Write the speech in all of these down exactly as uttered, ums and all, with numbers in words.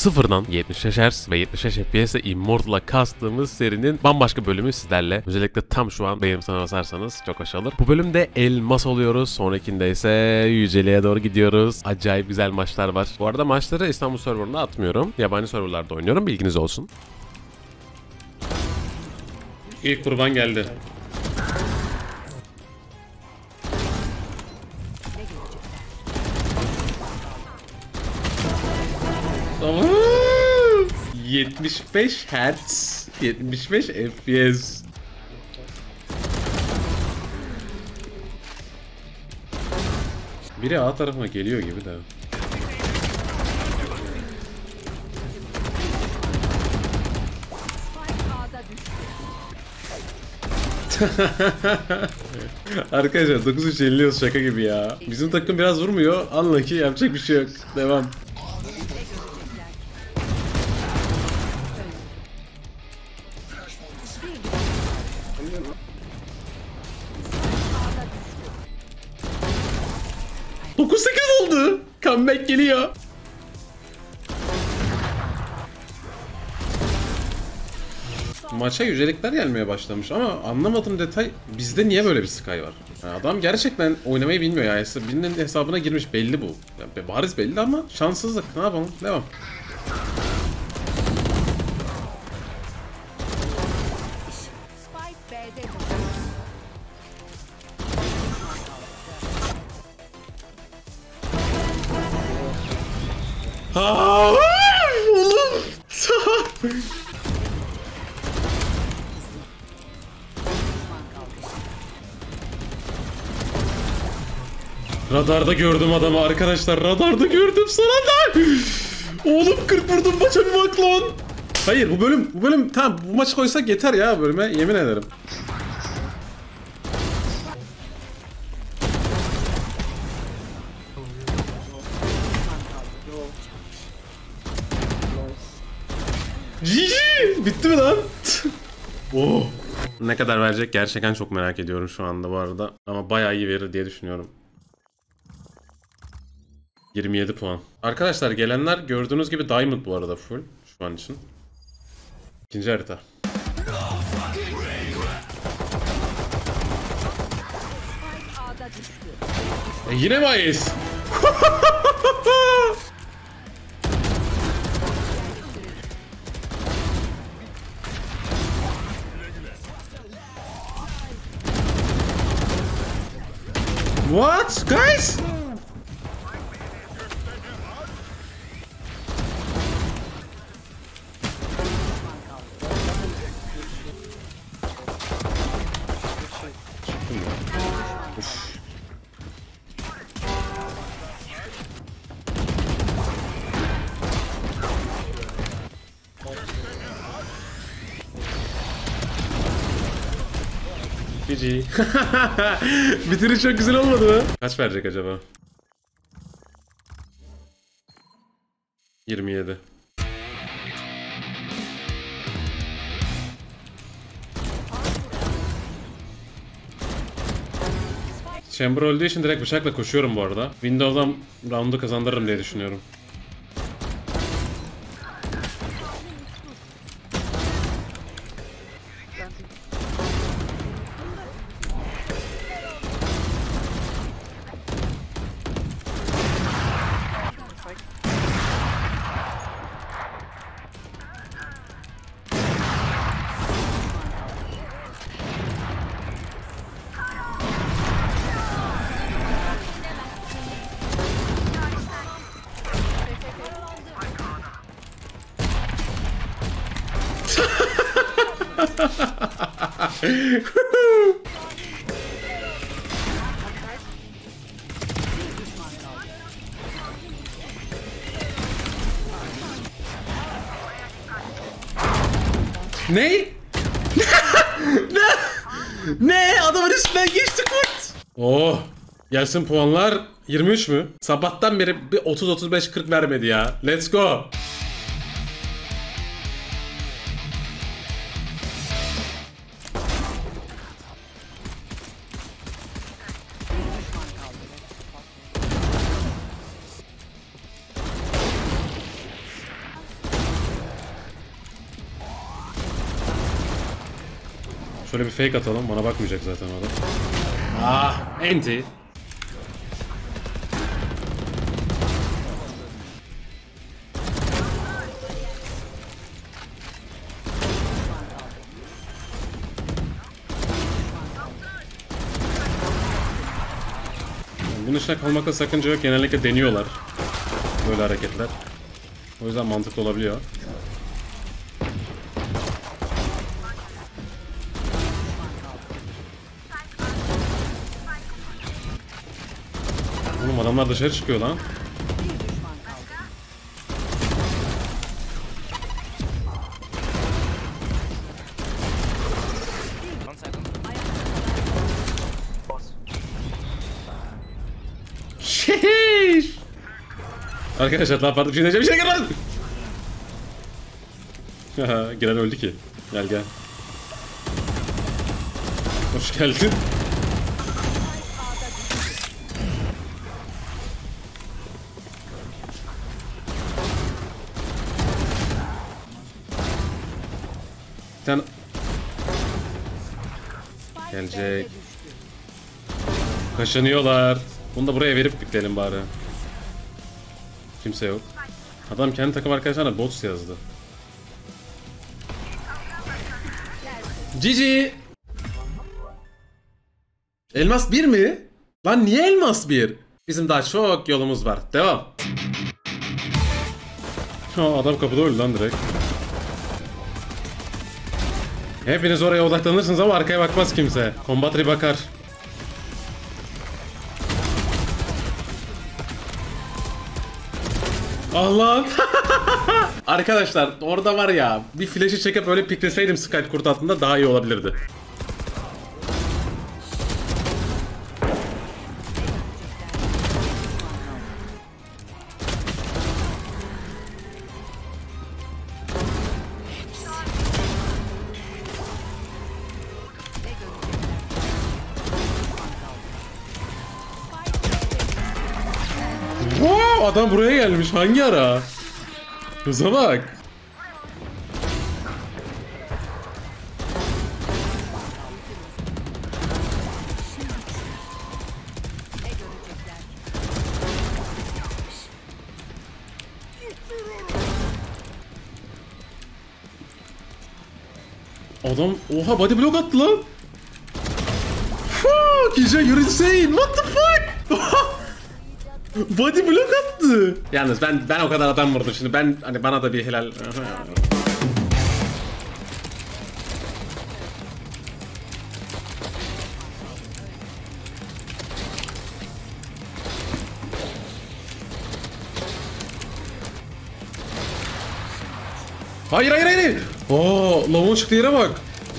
sıfırdan yetmiş beş hertz ve yetmiş beş F P S'e Immortal'a kastığımız serinin bambaşka bölümü sizlerle. Özellikle tam şu an beğeni butonuna basarsanız çok hoş olur. Bu bölümde elmas oluyoruz. Sonrakinde ise yüceliğe doğru gidiyoruz. Acayip güzel maçlar var. Bu arada maçları İstanbul serverında atmıyorum. Yabancı serverlarda oynuyorum. Bilginiz olsun. İlk kurban geldi. yetmiş beş hertz, yetmiş beş F P S. Biri A tarafına geliyor gibi de. Arkadaşlar dokuz üç yeniliyoruz, şaka gibi ya. Bizim takım biraz vurmuyor. Unlucky, yapacak bir şey yok. Devam. dokuz sekiz oldu. Comeback geliyor. Maça yücelikler gelmeye başlamış ama anlamadığım detay, bizde niye böyle bir Sky var? Yani adam gerçekten oynamayı bilmiyor ya. Birinin hesabına girmiş, belli bu. Yani bariz belli ama şanssızlık. Ne yapalım? Devam. Aaaa! Oğlum! Radarda gördüm adamı arkadaşlar. Radarda gördüm sana da. Oğlum kırk vurdum, maça bir bak lan. Hayır, bu bölüm bu bölüm tamam, bu maçı koysak yeter ya bölüme, yemin ederim. G G! Bitti mi lan? Oh. Ne kadar verecek gerçekten çok merak ediyorum şu anda bu arada. Ama bayağı iyi verir diye düşünüyorum. yirmi yedi puan. Arkadaşlar gelenler gördüğünüz gibi Diamond bu arada full şu an için. İkinci harita. E yine mi Ayes? What guys? G G. Bitiriş çok güzel olmadı mı? Kaç verecek acaba? yirmi yedi. Chamber öldüğü için direkt bıçakla koşuyorum bu arada. Windows'dan round'u kazandırırım diye düşünüyorum. Ne? Ne? Ne? Adamın üstünden geçti kurt. Oh. Gelsin puanlar. yirmi üç mü? Sabahtan beri bir otuz otuz beş kırk vermedi ya. Let's go. Şöyle bir fake atalım. Bana bakmayacak zaten o adam. Ah, enti. Bunun içine kalmakta sakınca yok. Genellikle deniyorlar böyle hareketler. O yüzden mantıklı olabiliyor. Oğlum adamlar dışarı çıkıyor lan. Şehiş. Arkadaşlar daha farklı bir şey diyeceğim. Bir şey gel lan. Giren öldü ki. Gel gel. Hoş geldin. Bir tane... Gelecek. Kaşınıyorlar. Bunu da buraya verip bitirelim bari. Kimse yok. Adam kendi takım arkadaşlarına bots yazdı. Cici. Elmas bir mi? Lan niye elmas bir? Bizim daha çok yolumuz var. Devam. Ha, adam kapıda öldü lan direkt. Hepiniz oraya odaklanırsınız ama arkaya bakmaz kimse. Combatri bakar. Allah. Arkadaşlar orada var ya, bir flash'ı çekip öyle pikleseydim Skype kurt altında daha iyi olabilirdi. Wow, adam buraya gelmiş. Hangi ara? Hıza bak. Adam oha body block attı lan. Fuck, you're insane. What the fuck? Body block attı. Yalnız ben ben o kadar adam vurdum şimdi. Ben hani bana da bir helal. Hayır hayır hayır. Oo, lavuğun çıktığı yere bak.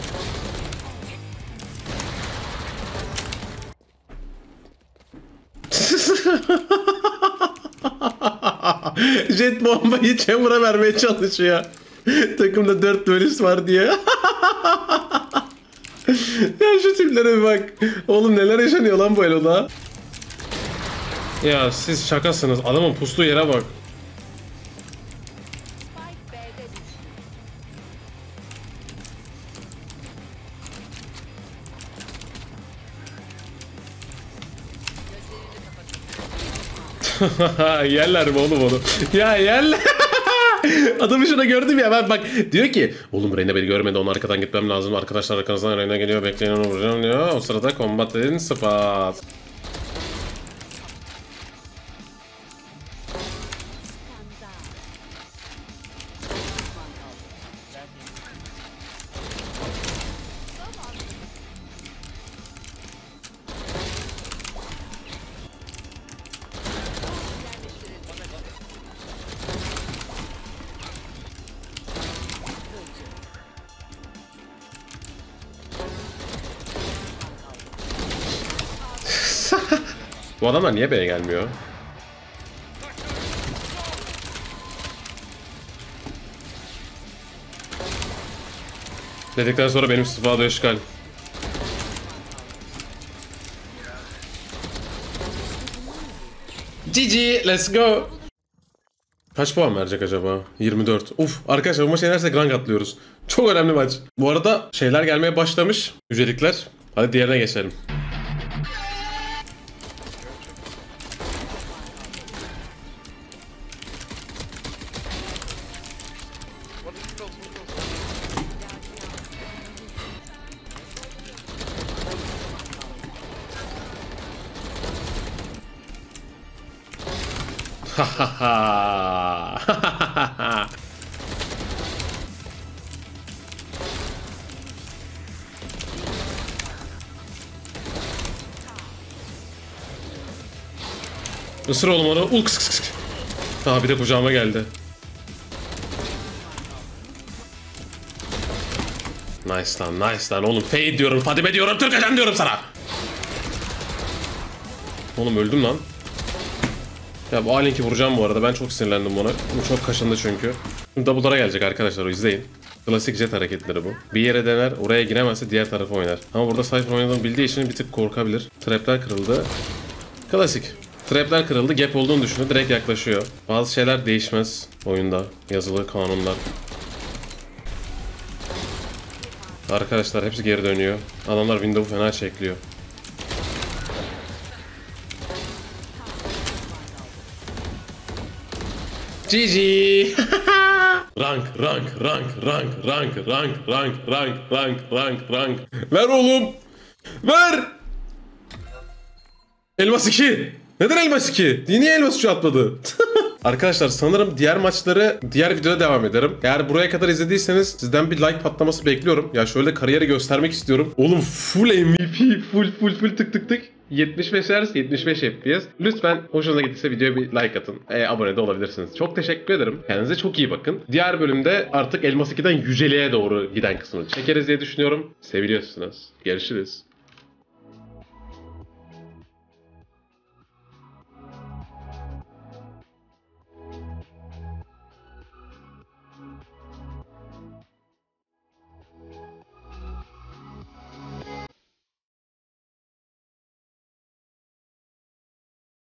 Jet bombayı Chamber'a vermeye çalışıyor. Takımda dört duelist var diye. Ya şu tiplere bir bak. Oğlum neler yaşanıyor lan bu Elo'da. Ya siz şakasınız. Adamın pustuğu yere bak. Yerler mi oğlum onu? Ya yerler. Adamı şuna gördüm ya, ben bak diyor ki oğlum Reyna beni görmedi, onu arkadan gitmem lazım, arkadaşlar arkanızdan Reyna geliyor, bekleyin onu vuracağım diyor. O sırada combat dedin sıfat. Bu adamlar niye B'ye gelmiyor? Dedikten sonra benim sıfada işgal. G G, let's go. Kaç puan verecek acaba? yirmi dört. Uf arkadaşlar bu maçı yenersek rank atlıyoruz. Çok önemli maç. Bu arada şeyler gelmeye başlamış. Yücelikler. Hadi diğerine geçelim. Ha ha ha. Isır oğlum onu. Ul kıs kıs kıs. Ha bir de kucağıma geldi. Nice lan nice lan oğlum. Fade diyorum, Fadime diyorum, Türkçen diyorum sana. Oğlum öldüm lan. Ya bu Alink'i vuracağım bu arada. Ben çok sinirlendim buna. Bu çok kaşındı çünkü. Şimdi double'lara gelecek arkadaşlar, o izleyin. Klasik jet hareketleri bu. Bir yere dener, oraya giremezse diğer tarafa oynar. Ama burada Cypher oynadığını bildiği için bir tık korkabilir. Trapler kırıldı. Klasik. Trapler kırıldı, gap olduğunu düşünüyor, direkt yaklaşıyor. Bazı şeyler değişmez oyunda. Yazılı kanunlar. Arkadaşlar hepsi geri dönüyor. Adamlar window'u fena çekliyor. G G. Rank, rank, rank, rank, rank, rank, rank, rank, rank, rank, rank. Ver oğlum. Ver. Elmas iki. Neden elmas iki? Niye elmas üç atmadı? Arkadaşlar sanırım diğer maçları diğer videoda devam ederim. Eğer buraya kadar izlediyseniz sizden bir like patlaması bekliyorum. Ya şöyle kariyeri göstermek istiyorum. Oğlum full M V P, full full full tık tık tık. yetmiş beş Hz, yetmiş beş F P S. Lütfen hoşunuza gittiyse videoya bir like atın. E, abone de olabilirsiniz. Çok teşekkür ederim. Kendinize çok iyi bakın. Diğer bölümde artık Elmas iki'den Yüceli'ye doğru giden kısmını çekeriz diye düşünüyorum. Seviliyorsunuz. Görüşürüz.